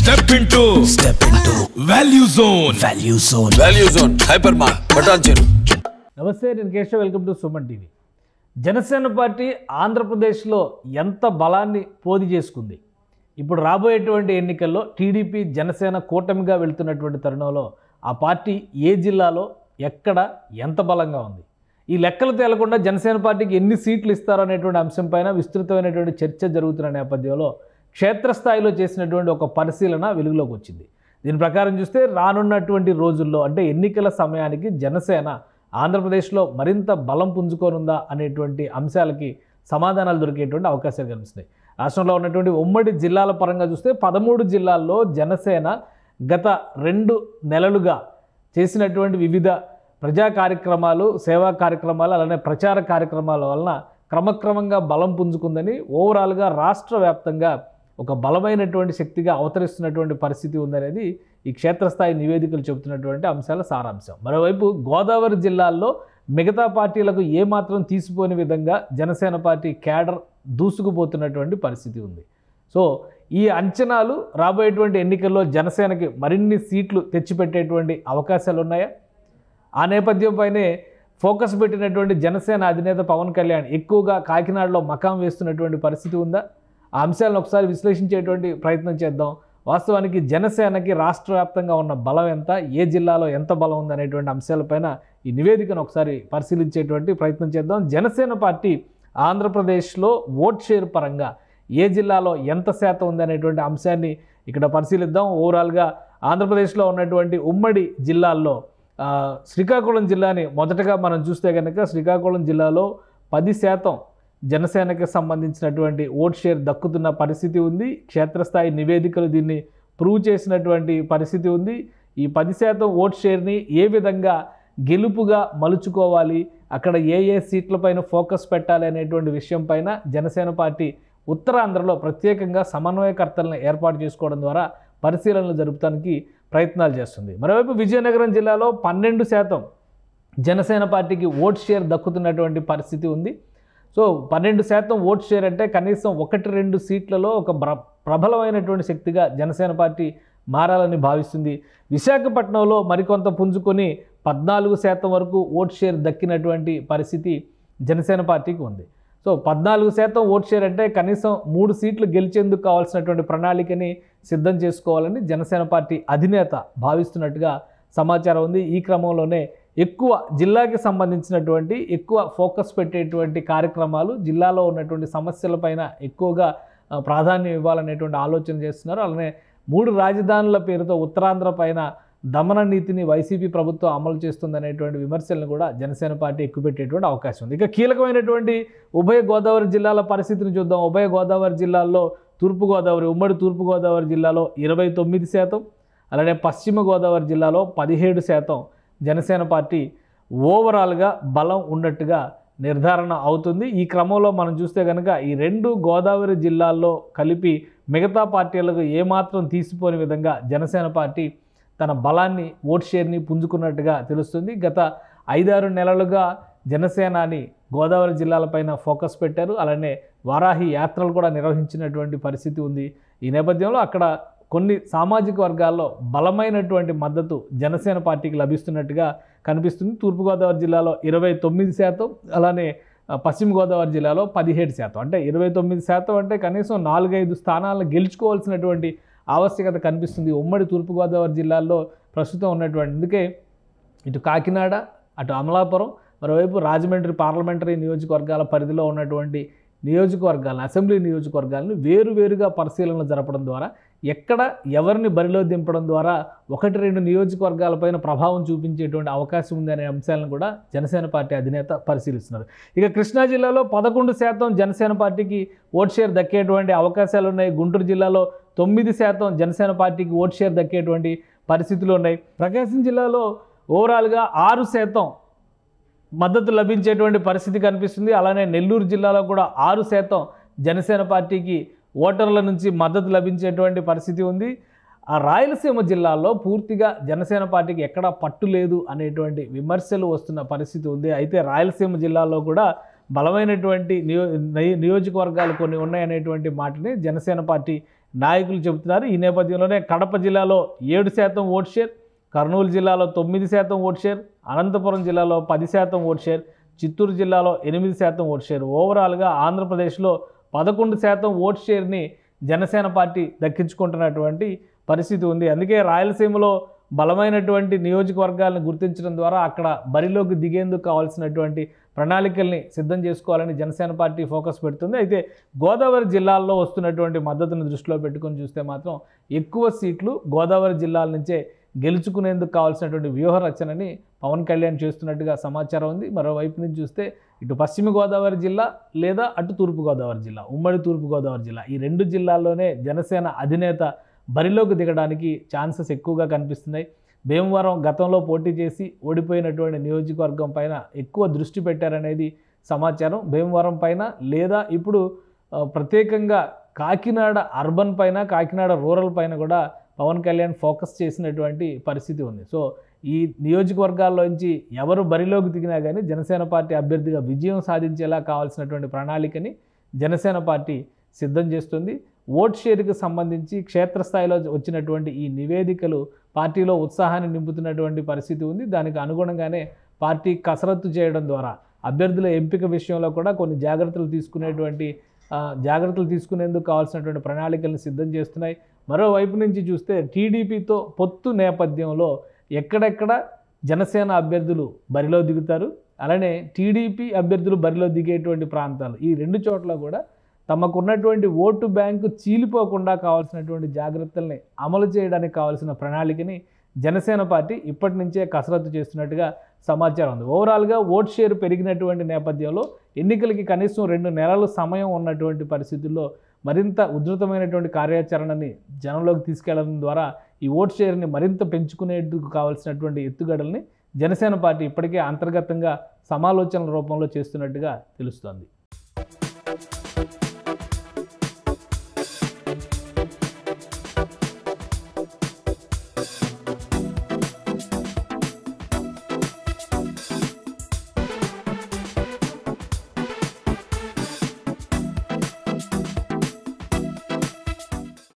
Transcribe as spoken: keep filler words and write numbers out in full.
Step into Step into Value Zone Value Zone Value Zone Hypermart Patancheru. నమస్తే, నేను Keshav. Welcome to Suman TV. Janasena party ఆంధ్రప్రదేశ్లో ఎంత బలాన్ని పోది చేసుకుంది? ఇప్పుడు రాబోయేటువంటి ఎన్నికల్లో టీడీపీ జనసేన కూటమిగా వెళ్తున్నటువంటి తరుణంలో ఆ పార్టీ ఏ జిల్లాలో ఎక్కడ ఎంత బలంగా ఉంది? ఈ లెక్కలు తేలకుండా జనసేన పార్టీకి ఎన్ని సీట్లు ఇస్తారో అనేటువంటి అంశంపైన విస్తృతమైనటువంటి చర్చ జరుగుతున్న నేపథ్యంలో క్షేత్రస్థాయిలో చేసినటువంటి ఒక పరిశీలన వెలుగులోకి వచ్చింది. దీని ప్రకారం చూస్తే రానున్నటువంటి రోజుల్లో అంటే ఎన్నికల సమయానికి జనసేన ఆంధ్రప్రదేశ్లో మరింత బలం పుంజుకోనుందా అనేటువంటి అంశాలకి సమాధానాలు దొరికేటువంటి అవకాశాలు కనిపిస్తున్నాయి. రాష్ట్రంలో ఉన్నటువంటి ఉమ్మడి జిల్లాల పరంగా చూస్తే పదమూడు జిల్లాల్లో జనసేన గత రెండు నెలలుగా చేసినటువంటి వివిధ ప్రజా కార్యక్రమాలు, సేవా కార్యక్రమాలు, అలానే ప్రచార కార్యక్రమాల వలన క్రమక్రమంగా బలం పుంజుకుందని, ఓవరాల్గా రాష్ట్ర వ్యాప్తంగా ఒక బలమైనటువంటి శక్తిగా అవతరిస్తున్నటువంటి పరిస్థితి ఉందనేది ఈ క్షేత్రస్థాయి నివేదికలు చెబుతున్నటువంటి అంశాల సారాంశం. మరోవైపు గోదావరి జిల్లాల్లో మిగతా పార్టీలకు ఏమాత్రం తీసిపోని విధంగా జనసేన పార్టీ క్యాడర్ దూసుకుపోతున్నటువంటి పరిస్థితి ఉంది. సో ఈ అంచనాలు రాబోయేటువంటి ఎన్నికల్లో జనసేనకి మరిన్ని సీట్లు తెచ్చిపెట్టేటువంటి అవకాశాలు ఉన్నాయా? ఆ నేపథ్యంపైనే ఫోకస్ పెట్టినటువంటి జనసేన అధినేత పవన్ కళ్యాణ్ ఎక్కువగా కాకినాడలో మకాం వేస్తున్నటువంటి పరిస్థితి ఉందా? ఆ అంశాలను ఒకసారి విశ్లేషించేటువంటి ప్రయత్నం చేద్దాం. వాస్తవానికి జనసేనకి రాష్ట్ర వ్యాప్తంగా ఉన్న బలం ఎంత, ఏ జిల్లాలో ఎంత బలం ఉంది అనేటువంటి అంశాలపైన ఈ నివేదికను ఒకసారి పరిశీలించేటువంటి ప్రయత్నం చేద్దాం. జనసేన పార్టీ ఆంధ్రప్రదేశ్లో ఓట్ షేర్ పరంగా ఏ జిల్లాలో ఎంత శాతం ఉంది అనేటువంటి అంశాన్ని ఇక్కడ పరిశీలిద్దాం. ఓవరాల్గా ఆంధ్రప్రదేశ్లో ఉన్నటువంటి ఉమ్మడి జిల్లాల్లో శ్రీకాకుళం జిల్లాని మొదటగా మనం చూస్తే కనుక శ్రీకాకుళం జిల్లాలో పది శాతం జనసేనకి సంబంధించినటువంటి ఓట్ షేర్ దక్కుతున్న పరిస్థితి ఉంది. క్షేత్రస్థాయి నివేదికలు దీన్ని ప్రూవ్ చేసినటువంటి పరిస్థితి ఉంది. ఈ పది శాతం ఓట్ షేర్ని ఏ విధంగా గెలుపుగా మలుచుకోవాలి, అక్కడ ఏ ఏ సీట్లపైన ఫోకస్ పెట్టాలి అనేటువంటి విషయం పైన జనసేన పార్టీ ఉత్తరాంధ్రలో ప్రత్యేకంగా సమన్వయకర్తలను ఏర్పాటు చేసుకోవడం ద్వారా పరిశీలనలు జరుపుతానికి ప్రయత్నాలు చేస్తుంది. మరోవైపు విజయనగరం జిల్లాలో పన్నెండు శాతం జనసేన పార్టీకి ఓట్ షేర్ దక్కుతున్నటువంటి పరిస్థితి ఉంది. సో పన్నెండు శాతం ఓట్ షేర్ అంటే కనీసం ఒకటి రెండు సీట్లలో ఒక ప్ర ప్రబలమైనటువంటి శక్తిగా జనసేన పార్టీ మారాలని భావిస్తుంది. విశాఖపట్నంలో మరికొంత పుంజుకొని పద్నాలుగు శాతం వరకు ఓట్ షేర్ దక్కినటువంటి పరిస్థితి జనసేన పార్టీకి ఉంది. సో పద్నాలుగు శాతం ఓట్ షేర్ అంటే కనీసం మూడు సీట్లు గెలిచేందుకు కావాల్సినటువంటి ప్రణాళికని సిద్ధం చేసుకోవాలని జనసేన పార్టీ అధినేత భావిస్తున్నట్టుగా సమాచారం ఉంది. ఈ క్రమంలోనే ఎక్కువ జిల్లాకి సంబంధించినటువంటి ఎక్కువ ఫోకస్ పెట్టేటువంటి కార్యక్రమాలు, జిల్లాలో ఉన్నటువంటి సమస్యలపైన ఎక్కువగా ప్రాధాన్యం ఇవ్వాలనేటువంటి ఆలోచన చేస్తున్నారు. అలానే మూడు రాజధానుల పేరుతో ఉత్తరాంధ్ర పైన దమన నీతిని వైసీపీ ప్రభుత్వం అమలు చేస్తుందనేటువంటి విమర్శలను కూడా జనసేన పార్టీ ఎక్కుపెట్టేటువంటి అవకాశం ఉంది. ఇక కీలకమైనటువంటి ఉభయ గోదావరి జిల్లాల పరిస్థితిని చూద్దాం. ఉభయ గోదావరి జిల్లాల్లో తూర్పుగోదావరి, ఉమ్మడి తూర్పుగోదావరి జిల్లాలో ఇరవై తొమ్మిది శాతం, అలానే పశ్చిమ గోదావరి జిల్లాలో పదిహేడు శాతం జనసేన పార్టీ ఓవరాల్గా బలం ఉన్నట్టుగా నిర్ధారణ అవుతుంది. ఈ క్రమంలో మనం చూస్తే కనుక ఈ రెండు గోదావరి జిల్లాల్లో కలిపి మిగతా పార్టీలకు ఏమాత్రం తీసిపోని విధంగా జనసేన పార్టీ తన బలాన్ని, ఓట్ షేర్ని పుంజుకున్నట్టుగా తెలుస్తుంది. గత ఐదారు నెలలుగా జనసేనాని గోదావరి జిల్లాలపైన ఫోకస్ పెట్టారు. అలానే వారాహి యాత్రలు కూడా నిర్వహించినటువంటి పరిస్థితి ఉంది. ఈ నేపథ్యంలో అక్కడ కొన్ని సామాజిక వర్గాల్లో బలమైనటువంటి మద్దతు జనసేన పార్టీకి లభిస్తున్నట్టుగా కనిపిస్తుంది. తూర్పుగోదావరి జిల్లాలో ఇరవై తొమ్మిది శాతం, అలానే పశ్చిమ గోదావరి జిల్లాలో పదిహేడు శాతం. అంటే ఇరవై తొమ్మిది శాతం అంటే కనీసం నాలుగైదు స్థానాలను గెలుచుకోవాల్సినటువంటి ఆవశ్యకత కనిపిస్తుంది ఉమ్మడి తూర్పుగోదావరి జిల్లాల్లో ప్రస్తుతం ఉన్నటువంటి. అందుకే ఇటు కాకినాడ, అటు అమలాపురం, మరోవైపు రాజమండ్రి పార్లమెంటరీ నియోజకవర్గాల పరిధిలో ఉన్నటువంటి నియోజకవర్గాలను, అసెంబ్లీ నియోజకవర్గాలను వేరువేరుగా పరిశీలనలు జరపడం ద్వారా ఎక్కడ ఎవరిని బరిలో దింపడం ద్వారా ఒకటి రెండు నియోజకవర్గాలపైన ప్రభావం చూపించేటువంటి అవకాశం ఉంది అనే అంశాలను కూడా జనసేన పార్టీ అధినేత పరిశీలిస్తున్నారు. ఇక కృష్ణా జిల్లాలో పదకొండు శాతం జనసేన పార్టీకి ఓట్ షేర్ దక్కేటువంటి అవకాశాలు ఉన్నాయి. గుంటూరు జిల్లాలో తొమ్మిది శాతం జనసేన పార్టీకి ఓట్ షేర్ దక్కేటువంటి పరిస్థితులు ఉన్నాయి. ప్రకాశం జిల్లాలో ఓవరాల్గా ఆరు శాతం మద్దతు లభించేటువంటి పరిస్థితి కనిపిస్తుంది. అలానే నెల్లూరు జిల్లాలో కూడా ఆరు శాతం జనసేన పార్టీకి ఓటర్ల నుంచి మద్దతు లభించేటువంటి పరిస్థితి ఉంది. ఆ రాయలసీమ జిల్లాలో పూర్తిగా జనసేన పార్టీకి ఎక్కడా పట్టు లేదు అనేటువంటి విమర్శలు వస్తున్న పరిస్థితి ఉంది. అయితే రాయలసీమ జిల్లాలో కూడా బలమైనటువంటి నియో నియోజకవర్గాలు కొన్ని ఉన్నాయనేటువంటి మాటని జనసేన పార్టీ నాయకులు చెబుతున్నారు. ఈ నేపథ్యంలోనే కడప జిల్లాలో ఏడు శాతం ఓట్ షేర్, కర్నూలు జిల్లాలో తొమ్మిది శాతం ఓట్ షేర్, అనంతపురం జిల్లాలో పది శాతం ఓట్ షేర్, చిత్తూరు జిల్లాలో ఎనిమిది శాతం ఓట్ షేర్, ఓవరాల్గా ఆంధ్రప్రదేశ్లో పదకొండు శాతం ఓట్ షేర్ని జనసేన పార్టీ దక్కించుకుంటున్నటువంటి పరిస్థితి ఉంది. అందుకే రాయలసీమలో బలమైనటువంటి నియోజకవర్గాలను గుర్తించడం ద్వారా అక్కడ బరిలోకి దిగేందుకు కావాల్సినటువంటి ప్రణాళికల్ని సిద్ధం చేసుకోవాలని జనసేన పార్టీ ఫోకస్ పెడుతుంది. అయితే గోదావరి జిల్లాల్లో వస్తున్నటువంటి మద్దతును దృష్టిలో పెట్టుకొని చూస్తే మాత్రం ఎక్కువ సీట్లు గోదావరి జిల్లాల నుంచే గెలుచుకునేందుకు కావాల్సినటువంటి వ్యూహ రచనని పవన్ కళ్యాణ్ చేస్తున్నట్టుగా సమాచారం ఉంది. మరోవైపు నుంచి చూస్తే ఇటు పశ్చిమ గోదావరి జిల్లా లేదా అటు తూర్పు గోదావరి జిల్లా, ఉమ్మడి తూర్పు గోదావరి జిల్లా, ఈ రెండు జిల్లాల్లోనే జనసేన అధినేత బరిలోకి దిగడానికి ఛాన్సెస్ ఎక్కువగా కనిపిస్తున్నాయి. భీమవరం గతంలో పోటీ చేసి ఓడిపోయినటువంటి నియోజకవర్గం పైన ఎక్కువ దృష్టి పెట్టారనేది సమాచారం. భీమవరం పైన లేదా ఇప్పుడు ప్రత్యేకంగా కాకినాడ అర్బన్ పైన, కాకినాడ రూరల్ పైన కూడా పవన్ కళ్యాణ్ ఫోకస్ చేసినటువంటి పరిస్థితి ఉంది. సో ఈ నియోజకవర్గాల్లోంచి ఎవరు బరిలోకి దిగినా కానీ జనసేన పార్టీ అభ్యర్థిగా విజయం సాధించేలా కావాల్సినటువంటి ప్రణాళికని జనసేన పార్టీ సిద్ధం చేస్తుంది. ఓట్ షేర్కి సంబంధించి క్షేత్రస్థాయిలో వచ్చినటువంటి ఈ నివేదికలు పార్టీలో ఉత్సాహాన్ని నింపుతున్నటువంటి పరిస్థితి ఉంది. దానికి అనుగుణంగానే పార్టీ కసరత్తు చేయడం ద్వారా అభ్యర్థుల ఎంపిక విషయంలో కూడా కొన్ని జాగ్రత్తలు తీసుకునేటువంటి జాగ్రత్తలు తీసుకునేందుకు కావాల్సినటువంటి ప్రణాళికలను సిద్ధం చేస్తున్నాయి. మరోవైపు నుంచి చూస్తే టీడీపీతో పొత్తు నేపథ్యంలో ఎక్కడెక్కడ జనసేన అభ్యర్థులు బరిలో దిగుతారు, అలానే టీడీపీ అభ్యర్థులు బరిలో దిగేటువంటి ప్రాంతాలు, ఈ రెండు చోట్ల కూడా తమకున్నటువంటి ఓటు బ్యాంకు చీలిపోకుండా కావాల్సినటువంటి జాగ్రత్తల్ని అమలు చేయడానికి కావాల్సిన ప్రణాళికని జనసేన పార్టీ ఇప్పటి నుంచే కసరత్తు చేస్తున్నట్టుగా సమాచారం ఉంది. ఓవరాల్గా ఓట్ షేర్ పెరిగినటువంటి నేపథ్యంలో ఎన్నికలకి కనీసం రెండు నెలల సమయం ఉన్నటువంటి పరిస్థితుల్లో మరింత ఉధృతమైనటువంటి కార్యాచరణని జనంలోకి తీసుకెళ్లడం ద్వారా ఈ ఓట్ షేర్ని మరింత పెంచుకునేందుకు కావాల్సినటువంటి ఎత్తుగడల్ని జనసేన పార్టీ ఇప్పటికే అంతర్గతంగా సమాలోచనల రూపంలో చేస్తున్నట్టుగా తెలుస్తోంది.